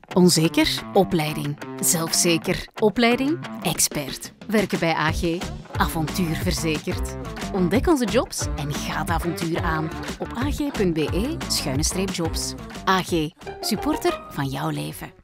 Onzeker? Opleiding. Zelfzeker? Opleiding? Expert. Werken bij AG? Avontuur verzekerd. Ontdek onze jobs en ga het avontuur aan op ag.be/jobs. AG, supporter van jouw leven.